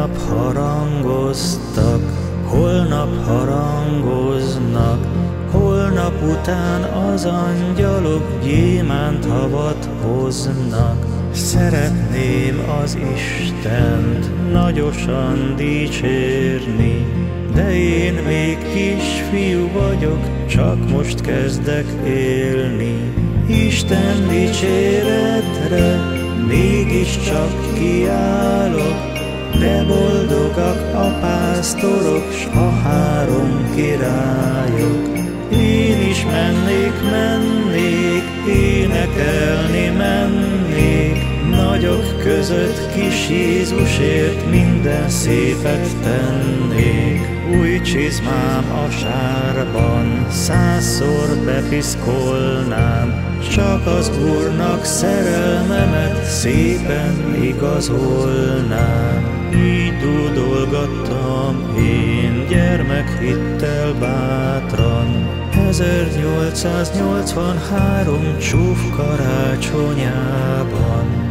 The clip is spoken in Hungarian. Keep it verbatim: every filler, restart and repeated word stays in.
tegnap harangoztak, holnap harangoznak, holnap után az angyalok gyémánt havat hoznak. Szeretném az Istent nagyosan dicsérni, de én még kisfiú vagyok, csak most kezdek élni. Isten dicséretre mégiscsak kiállok, de boldogak a pásztorok, s a három királyok. Én is mennék, mennék, énekelni mennék, nagyok között kis Jézusért minden szépet tennék. Új csizmám a sárban, százszor bepiszkolnám, csak az Úrnak szerelmemet szépen igazolnám. Így dúdolgattam én gyermekhittel bátran, ezernyolcszáznyolcvanhárom csúf karácsonyában.